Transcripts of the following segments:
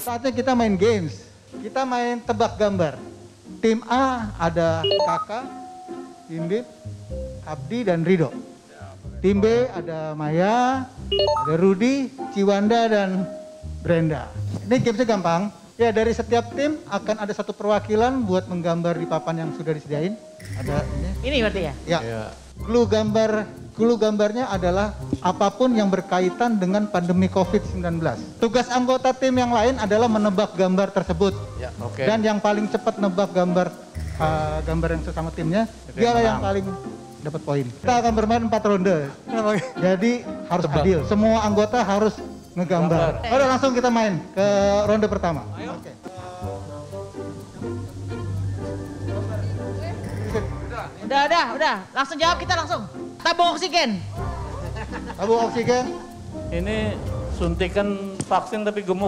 Saatnya kita main games. Kita main tebak gambar. Tim A ada Kakak, Tim B, Abdi dan Rido. Tim B ada Maya, ada Rudi, Ciwanda dan Brenda. Ini gamesnya gampang. Ya, dari setiap tim akan ada satu perwakilan buat menggambar di papan yang sudah disediain. Ada ini. Ini berarti ya? Ya. Clue gambarnya adalah apapun yang berkaitan dengan pandemi COVID-19. Tugas anggota tim yang lain adalah menebak gambar tersebut. Ya, oke. Dan yang paling cepat nebak gambar yang sesama timnya, dialah yang paling dapat poin. Kita akan bermain 4 ronde. Jadi harus adil. Semua anggota harus ngegambar. Udah langsung kita main ke ronde pertama. Ayo. Oke. Udah. Langsung jawab kita langsung. Tabung oksigen. Tabung oksigen. Ini suntikan vaksin tapi gemuk.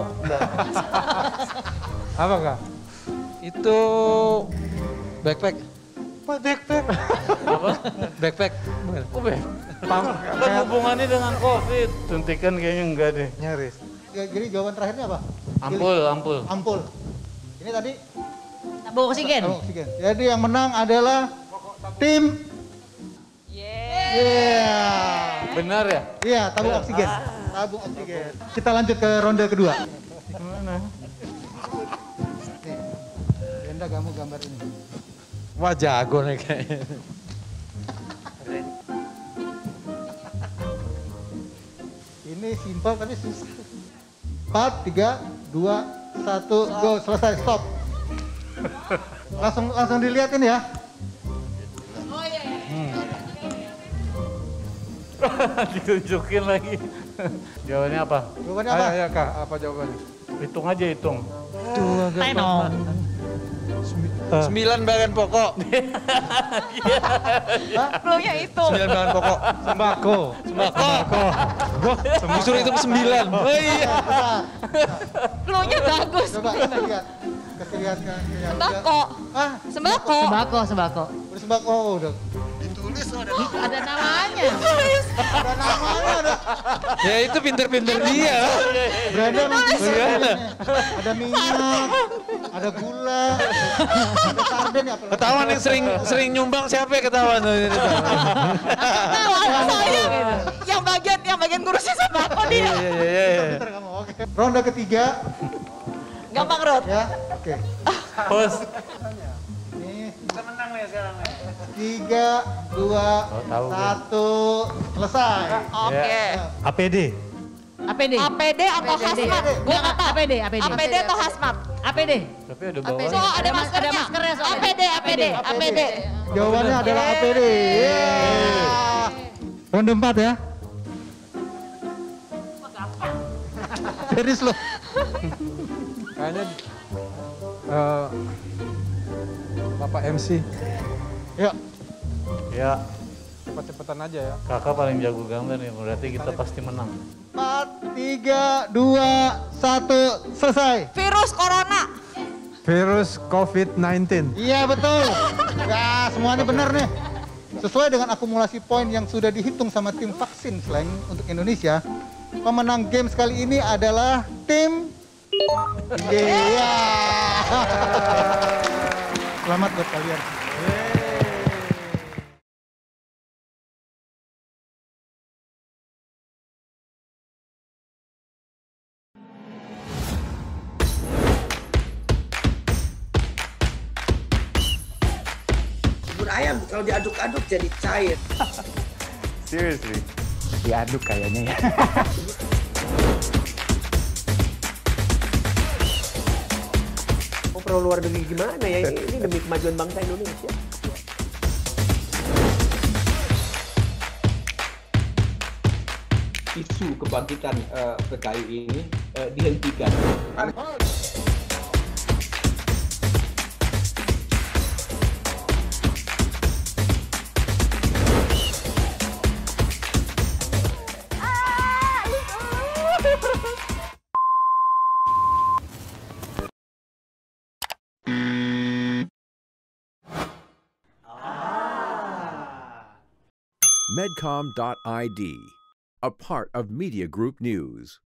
Apa Kak? Itu backpack. Backpack. Apa? Backpack. Oh, Apa hubungannya dengan COVID? Suntikan kayaknya enggak deh. Nyaris. Jadi jawaban terakhirnya apa? Ampul. Ampul. Ini tadi Tabung oksigen. tabung oksigen. Jadi yang menang adalah tim. Yeah. Benar ya? Iya, tabung oksigen. Tabung oksigen. Kita lanjut ke ronde kedua. Gimana? Nih, Brenda kamu gambar ini. Wah jago nih kayaknya. Ini simpel tapi susah. 4, 3, 2, 1, go. Selesai, stop. Langsung dilihatin ya. Oh iya. Ditunjukin lagi. Jawabannya apa? Jawabannya apa? Ayo Kak, apa jawabannya? Hitung aja, hitung. Tenong. 9 bagian pokok. Cluenya itu. 9 bagian pokok. Sembako. Disuruh itu 9. Oh iya. Cluenya bagus. Coba kita lihat. Kasih lihat. Sembako. Ah, Sembako. Sembako. udah sembako. Oh, udah. Ada namanya. Ada namanya, ada. Ya itu pinter-pinter dia. Brenda ada minyak, ada gula, ada sarden ya. Ketahuan yang sering nyumbang siapa ya ketahuan? Yang bagian ngurusnya sembako dia. Iya. Pinter kamu, oke. Ronde ketiga, Gampang, Rod. ya, oke. Host. Nih, Kita menang nih sekarang. 3, 2, 1, selesai. Oke. APD. APD. APD atau hazmat? Gue nggak tahu. APD. APD atau hazmat? APD. Tapi ada bawahnya. So ada maskernya. Ada maskernya soalnya. APD. Jawabannya adalah APD. Yeah. Ronde 4 ya. Serius loh. Kayaknya Bapak MC. Yuk. Ya, Cepet-cepetan aja ya. kakak paling jago gambar nih, berarti kita pasti menang. 4, 3, 2, 1, selesai. Virus corona. Virus COVID-19. Iya betul. Ya semuanya benar nih. Sesuai dengan akumulasi poin yang sudah dihitung sama tim vaksin selain untuk Indonesia, pemenang games kali ini adalah tim. Iya. Selamat buat kalian. Bubur ayam kalau diaduk-aduk jadi cair. Seriously? Diaduk kayaknya ya. Mau perlu luar negeri gimana ya? Ini demi kemajuan bangsa Indonesia. Isu kebangkitan PKI ini dihentikan. Medcom.id, a part of Media Group News.